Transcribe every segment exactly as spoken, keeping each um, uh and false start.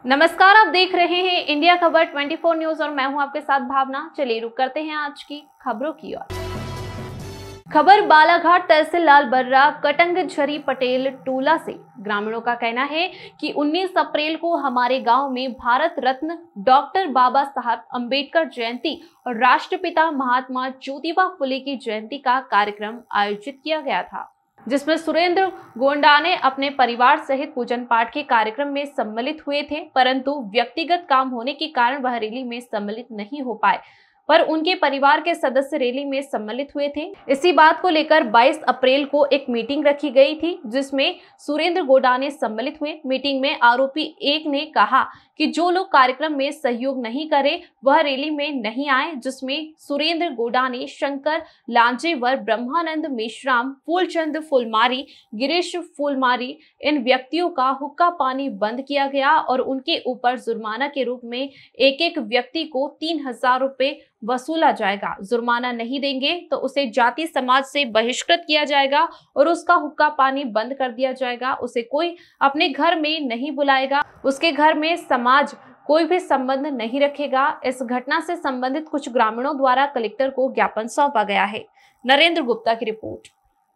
नमस्कार, आप देख रहे हैं इंडिया खबर चौबीस न्यूज और मैं हूं आपके साथ भावना। चलिए रुक करते हैं आज की खबरों की ओर। खबर बालाघाट तहसील लाल बर्रा कटंगझरी पटेल टोला से। ग्रामीणों का कहना है कि उन्नीस अप्रैल को हमारे गांव में भारत रत्न डॉक्टर बाबा साहब अंबेडकर जयंती और राष्ट्रपिता महात्मा ज्योतिबा फुले की जयंती का कार्यक्रम आयोजित किया गया था, जिसमें सुरेंद्र गोंडाने अपने परिवार सहित पूजन पाठ के कार्यक्रम में सम्मिलित हुए थे, परंतु व्यक्तिगत काम होने के कारण वह रैली में सम्मिलित नहीं हो पाए, पर उनके परिवार के सदस्य रैली में सम्मिलित हुए थे। इसी बात को लेकर बाईस अप्रैल को एक मीटिंग रखी गई थी, जिसमें सुरेंद्र गोंडाने सम्मिलित हुए। मीटिंग में आरोपी एक ने कहा कि जो लोग कार्यक्रम में सहयोग नहीं करे वह रैली में नहीं आए, जिसमें सुरेंद्र गोंडाने, शंकर लांजेवर, ब्रह्मानंद मेश्राम, फूलचंद फुलमारी, गिरीश फुलमारी, इन व्यक्तियों का हुक्का पानी बंद किया गया और उनके ऊपर जुर्माना के रूप में एक एक व्यक्ति को तीन हजार रुपए वसूला जाएगा। जुर्माना नहीं देंगे तो उसे जाति समाज से बहिष्कृत किया जाएगा और उसका हुक्का पानी बंद कर दिया जाएगा। उसे कोई अपने घर में नहीं बुलाएगा, उसके घर में समाज कोई भी संबंध नहीं रखेगा। इस घटना से संबंधित कुछ ग्रामीणों द्वारा कलेक्टर को ज्ञापन सौंपा गया है। नरेंद्र गुप्ता की रिपोर्ट।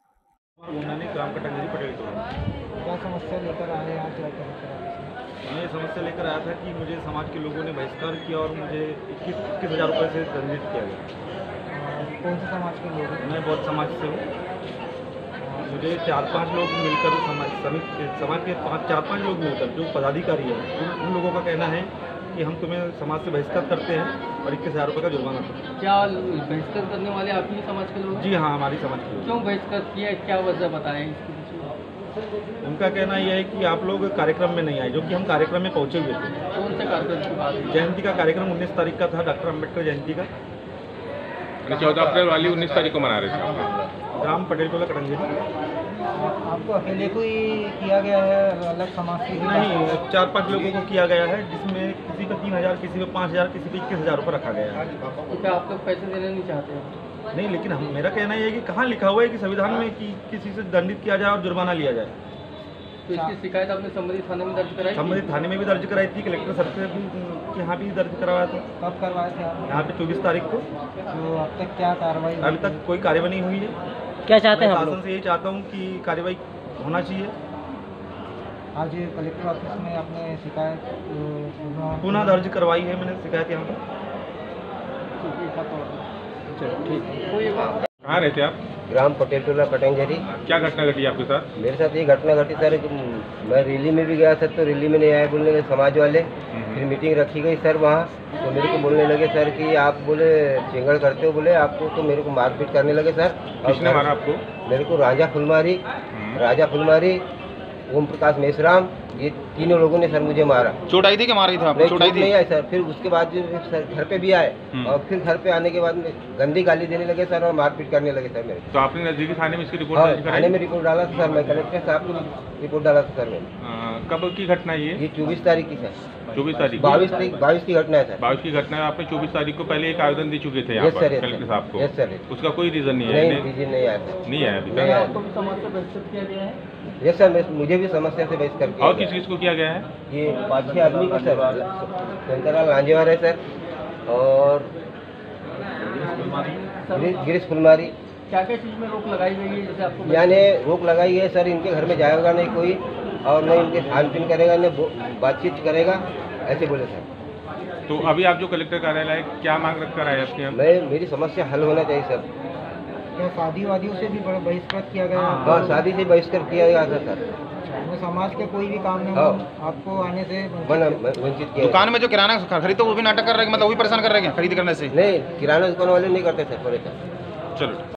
क्या समस्या लेकर आए हैं आज? मैं ये समस्या लेकर आया था कि मुझे समाज के लोगों ने बहिष्कार किया और मुझे इक्कीस इक्कीस हज़ार रुपये से दंडित किया गया। कौन से समाज के लोग? मैं बौद्ध समाज से हूँ। मुझे चार पांच लोग मिलकर समाज समिति समाज के पाँच चार पांच लोग मिलकर जो पदाधिकारी हैं उन, उन लोगों का कहना है कि हम तुम्हें समाज से बहिष्कार करते हैं और इक्कीस हज़ार रुपये का जुर्माना करते हैं। क्या बहिष्कार करने वाले आप ही समाज के लोग? जी हाँ, हमारी समाज के लोग। क्यों बहिष्कार किया, क्या वजह बताएं इसके पीछे? उनका कहना यह है कि आप लोग कार्यक्रम में नहीं आए, जो कि हम कार्यक्रम में पहुंचे हुए थे। कौन से कार्यक्रम की बात है? जयंती का कार्यक्रम उन्नीस तारीख का था, डॉक्टर अम्बेडकर जयंती का। चौदह अप्रैल वाली उन्नीस तारीख को मना रहे थे। ग्राम पटेल टोला कटंगझरी। आपको अकेले को ही किया गया है, अलग समाज से नहीं, चार पांच लोगों को किया गया है, जिसमें किसी पे तीन हजार किसी पे पाँच हजार किसी पे इक्कीस हजार रुपये रखा गया है। तो क्या आप लोग पैसे देना नहीं चाहते हैं? नहीं, लेकिन हम मेरा कहना यह है कि कहाँ लिखा हुआ है कि संविधान में कि किसी से दंडित किया जाए और जुर्माना लिया जाए। तो इसकी शिकायत आपने संबंधित थाने में दर्ज कराई? संबंधित थाने में भी दर्ज कराई थी, कलेक्टर सर से भी यहाँ भी दर्ज करवाया था। कब करवाए थे आप? यहाँ पे चौबीस तारीख को। तो अब तक क्या कार्रवाई? अभी तक कोई कार्रवाई नहीं हुई है। क्या चाहते हैं? शासन से यही चाहता हूँ कि कार्रवाई होना चाहिए। आज कलेक्टर ऑफिस में आपने शिकायत पुनः दर्ज करवाई है मैंने शिकायत यहाँ पर। ठीक। कहाँ रहते आप? ग्राम पटेल टोला कटंगझरी। क्या घटना घटी आपके साथ? मेरे साथ ये घटना घटी सर कि मैं रैली में भी गया था, तो रैली में नहीं आए बोलने लगे समाज वाले। फिर मीटिंग रखी गई सर वहाँ, तो मेरे को बोलने लगे सर कि आप बोले चिंगड़ करते हो बोले आपको, तो मेरे को मारपीट करने लगे सर। किसने मारा आपको? मेरे को राजा फुलमारी राजा फुलमारी ओम प्रकाश मेश्राम, ये तीनों लोगों ने सर मुझे मारा। चोट आई थी कि मारी था? चोट आई थी? नहीं आई सर। फिर उसके बाद जो सर घर पे भी आए और फिर घर पे आने के बाद में गंदी गाली देने लगे सर और मारपीट करने लगे सर मेरे। तो आपने नजदीकी थाने में इसकी रिपोर्ट? हाँ, थाने में रिपोर्ट डाला था सर, मैं कलेक्टर साहब को रिपोर्ट डाला था सर मैंने। कब की घटना ये? ये चौबीस तारीख की सर। चौबीस तारीख बाईस तारीख बाईस की घटना है सर। बाईस की घटना है। आपने चौबीस तारीख को पहले एक आवेदन दे चुके थे यहाँ पर कलेक्टर साहब को? Yes sir. उसका कोई रीजन नहीं है? नहीं, रीजन नहीं आया सर। नहीं आया अभी नहीं आया। आपको भी समाज से बहिष्कृत किया गया है? यस सर, मुझे भी समस्या से बहिष्कार किया। और किस किस को किया गया है? ये पाँच छः आदमी को सर, शंकर लांजेवार है सर और गिरीश फुलमारी। क्या क्या चीज़ में रोक लगाई गई है जैसे आपको? यानी रोक लगाई गई है सर, इनके घर में जाएगा नहीं कोई और नहीं इनके खान पीन करेगा, नहीं बातचीत करेगा, ऐसे बोले सर। तो अभी आप जो कलेक्टर कार्यालय है क्या मांग रख कर आए आपके यहाँ? मैं मेरी समस्या हल होना चाहिए सर। क्या शादी वादियों से भी बड़ा बहिष्कृत किया गया? हाँ, शादी से बहिष्कार किया गया था सर। समाज के कोई भी काम नहीं हाँ। आपको आने से वंचित किया। दुकान में जो किराना खरीदते वो भी नाटक कर रहे हैं, मतलब वो भी परेशान कर रहे हैं खरीद करने से? नहीं, किराना दुकान वाले नहीं करते सर, परेशान। चलो।